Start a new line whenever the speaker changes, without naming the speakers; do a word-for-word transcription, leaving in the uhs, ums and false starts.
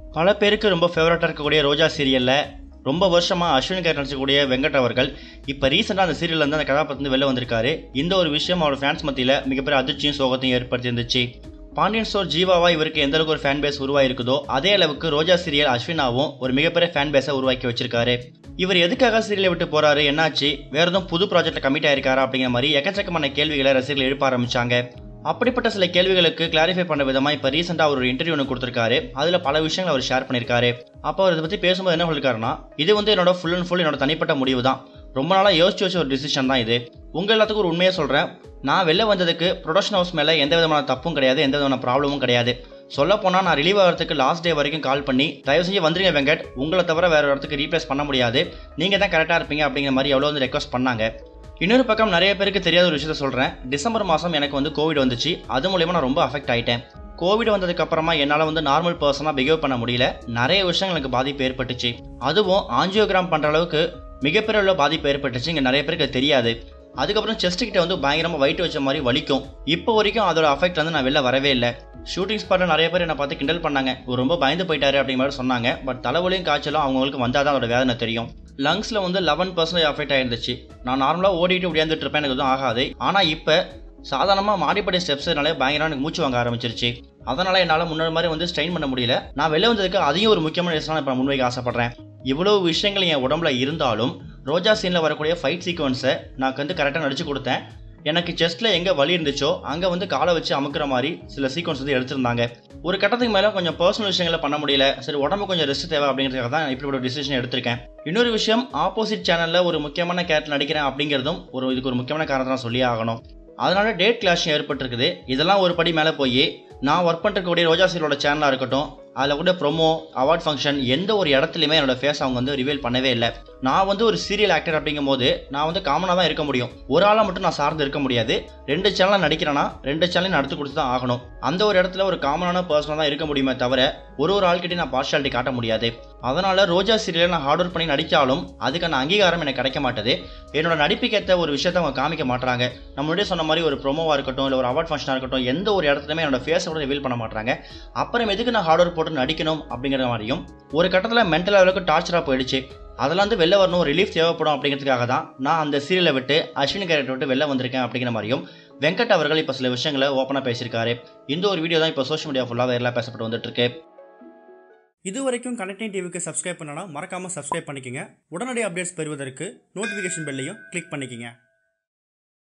பல பேருக்கு ரொம்ப ஃபேவரட்டாக இருக்கக்கூடிய ரோஜா சீரியலில் ரொம்ப வருஷமாக அஸ்வினி கேரக்டர் நடிச்சக்கூடிய வெங்கட் அவர்கள் இப்போ ரீசெண்டாக அந்த சீரியலில் இருந்து அந்த கதாபாத்திரத்து வெளில வந்திருக்காரு. இந்த ஒரு விஷயம் அவரோட ஃபேன்ஸ் மத்தியில் மிகப்பெரிய அதிர்ச்சியும் சோகத்தையும் ஏற்படுத்தியிருந்துச்சு. பாண்டியன் ஸ்டோர் ஜீவாவா இவருக்கு எந்த அளவுக்கு ஒரு ஃபேன் பேஸ் உருவாயிருக்குதோ அதே அளவுக்கு ரோஜா சீரியல் அஸ்வினாவும் ஒரு மிகப்பெரிய ஃபேன் பேஸை உருவாக்கி வச்சிருக்காரு. இவர் எதுக்காக சீரியலை விட்டு போறாரு, என்னாச்சு, வேற எதுவும் புது ப்ராஜெக்ட்ல கமிட் ஆயிருக்காரா அப்படிங்கிற மாதிரி எக்கச்சக்கமான கேள்விகளை ரசிகர்கள் எழுப்ப ஆரம்பிச்சாங்க. அப்படிப்பட்ட சில கேள்விகளுக்கு கிளாரிஃபை பண்ண விதமா இப்போ ரீசெண்டாக ஒரு இன்டர்வியூ ஒன்று கொடுத்துருக்காரு. அதில் பல விஷயங்கள் அவர் ஷேர் பண்ணியிருக்காரு. அப்போ அவர் இதை பற்றி பேசும்போது என்ன சொல்லியிருக்காருன்னா, இது வந்து என்னோட ஃபுல் அண்ட் ஃபுல் என்னோட தனிப்பட்ட முடிவு தான். ரொம்ப நாளாக யோசிச்சு வச்ச ஒரு டிசிஷன் தான் இது. உங்கள் எல்லாத்துக்கும் ஒரு உண்மையை சொல்கிறேன், நான் வெளில வந்ததுக்கு ப்ரொடக்ஷன் ஹவுஸ் மேலே எந்த விதமான தப்பும் கிடையாது, எந்த விதமான ப்ராப்ளமும் கிடையாது. சொல்லப்போனால் நான் ரிலீவ் ஆகிறதுக்கு லாஸ்ட் டே வரைக்கும் கால் பண்ணி தயவு செஞ்சு வந்துருங்க வெங்கட், உங்களை தவிர வேறு இடத்துக்கு ரீப்ளேஸ் பண்ண முடியாது, நீங்கள் தான் கரெக்டாக இருப்பீங்க அப்படிங்கிற மாதிரி எவ்வளோ வந்து ரெக்வஸ்ட் பண்ணாங்க. இன்னொரு பக்கம் நிறைய பேருக்கு தெரியாத ஒரு விஷயத்த சொல்கிறேன். டிசம்பர் மாதம் எனக்கு வந்து கோவிட் வந்துச்சு. அது மூலயமா நான் ரொம்ப அஃபெக்ட் ஆகிட்டேன். கோவிட் வந்ததுக்கு அப்புறமா என்னால் வந்து நார்மல் பர்சனாக பிஹேவ் பண்ண முடியல. நிறைய விஷயங்கள் எனக்கு பாதிப்பு ஏற்பட்டுச்சு. அதுவும் ஆஞ்சியோகிராம் பண்ணுற அளவுக்கு மிகப்பெரிய அளவு பாதிப்பு ஏற்பட்டுச்சு. இங்கே நிறைய பேருக்கு தெரியாது. அதுக்கப்புறம் செஸ்ட் கிட்ட வந்து பயங்கரமாக வெயிட் வச்ச மாதிரி வலிக்கும். இப்போ வரைக்கும் அதோட அஃபெக்ட் வந்து நான் வெளில வரவே இல்லை. ஷூட்டிங் ஸ்பாட்டில் நிறைய பேர் என்னை பார்த்து கிண்டல் பண்ணாங்க, ரொம்ப பயந்து போயிட்டாரு அப்படிங்கிற மாதிரி சொன்னாங்க. பட் தலைவலியும் காய்ச்சலும் அவங்களுக்கு வந்தால் தான் அதோட வேதனை தெரியும். லங்ஸில் வந்து லெவன் பர்சன்டேஜ் அஃபெக்ட் ஆயிருந்துச்சு. நான் நார்மலாக ஓடிட்டு உடையாந்துட்டு இருப்பேன், எனக்கு எதுவும் ஆகாது. ஆனால் இப்போ சாதாரணமாக மாடிப்படி ஸ்டெப்ஸ்னாலே பயங்கரமாக எனக்கு மூச்சு வாங்க ஆரம்பிச்சிருச்சு. அதனால் என்னால் முன்னாடி மாதிரி வந்து ஸ்ட்ரெயின் பண்ண முடியல. நான் வெளில வந்ததுக்கு அதையும் ஒரு முக்கியமான ரீசனாக இப்போ முன்வைக்க ஆசைப்பட்றேன். இவ்வளவு விஷயங்கள் என் உடம்புல இருந்தாலும் ரோஜா சீனில் வரக்கூடிய ஃபைட் சீக்வன்ஸை நான் வந்து கரெக்டாக நடிச்சு கொடுத்தேன். எனக்கு செஸ்ட்டில் எங்கே வலி இருந்துச்சோ அங்கே வந்து காலை வச்சு அமுக்கிற மாதிரி சில சீக்வன்ஸ் வந்து எடுத்திருந்தாங்க. ஒரு கட்டத்துக்கு மேலே கொஞ்சம் பர்சனல் விஷயங்களை பண்ண முடியல. சரி, உடம்பு கொஞ்சம் ரெஸ்ட் தேவை அப்படிங்கிறதுக்காக தான் இப்படி ஒரு டிசிஷன் எடுத்திருக்கேன். இன்னொரு விஷயம், ஆப்போசிட் சேனலில் ஒரு முக்கியமான கேரக்டர் நடிக்கிறேன் அப்படிங்கிறதும் ஒரு இதுக்கு ஒரு முக்கியமான காரணத்தை நான் சொல்லி ஆகணும். அதனால டேட் கிளாஷும் ஏற்பட்டிருக்குது. இதெல்லாம் ஒரு படி மேலே போய் நான் ஒர்க் பண்ணிருக்கக்கூடிய ரோஜா சீரியலோட சேனலாக இருக்கட்டும், அதில் கூட ப்ரொமோ அவார்ட் ஃபங்க்ஷன் எந்த ஒரு இடத்துலையுமே என்னோட ஃபேஸ் அவங்க வந்து ரிவீல் பண்ணவே இல்லை. நான் வந்து ஒரு சீரியல் ஆக்டர் அப்படிங்கும் போது நான் வந்து காமனாக தான் இருக்க முடியும். ஒரு ஆளாக மட்டும் நான் சார்ந்து இருக்க முடியாது. ரெண்டு சேனலாக நடிக்கிறேன்னா ரெண்டு சேனலையும் நடத்து கொடுத்து தான் ஆகணும். அந்த ஒரு இடத்துல ஒரு காமனான பர்சனாக தான் இருக்க முடியுமே தவிர ஒரு ஒரு ஆள்கிட்டையும் நான் பார்ஷாலிட்டி காட்ட முடியாது. அதனால் ரோஜா சீரியலில் நான் ஹார்ட் ஒர்க் பண்ணி நடித்தாலும் அதுக்கான அங்கீகாரம் எனக்கு கிடைக்க மாட்டேது. என்னோட நடிப்புக்கேற்ற ஒரு விஷயத்தை அவங்க காமிக்க மாட்டாங்க. நம்மளுடைய சொன்ன மாதிரி ஒரு ப்ரொமோவாக இருக்கட்டும், இல்லை ஒரு அவார்ட் ஃபங்க்ஷனாக இருக்கட்டும், எந்த ஒரு இடத்துலையுமே என்னோட ஃபேஸை கூட ரிவீல் பண்ண மாட்டாங்க. அப்புறம் எதுக்கு நான் ஹார்ட் ஒர்க் போட்டு நடிக்கணும் அப்படிங்கிற மாதிரியும் ஒரு கட்டத்தில் மென்டல் லெவலுக்கு டார்ச்சராக போயிடுச்சு. அதெல்லாம் வந்து வெளில வரணும், ரிலீஃப் தேவைப்படும் அப்படிங்கிறதுக்காக தான் நான் அந்த சீரியலை விட்டு அஸ்வினி கேரக்டர் விட்டு வெளில வந்திருக்கேன் அப்படிங்கிற மாதிரியும் வெங்கட் அவர்கள் இப்போ சில விஷயங்களை ஓப்பனாக பேசியிருக்காரு. இந்த ஒரு வீடியோ தான் இப்போ சோஷியல் மீடியா ஃபுல்லாக வேறலாம் பேசப்பட்டு வந்துட்டு இருக்கு. இது வரைக்கும் கனெக்டிங் டிவிக்கு சப்ஸ்கிரைப் பண்ணனா மறக்காமல் சப்ஸ்கிரைப் பண்ணிக்கங்க. உடனடி அப்டேட்ஸ் பெறுவதற்கு நோட்டிஃபிகேஷன் பெல்லையும் கிளிக் பண்ணிக்கங்க.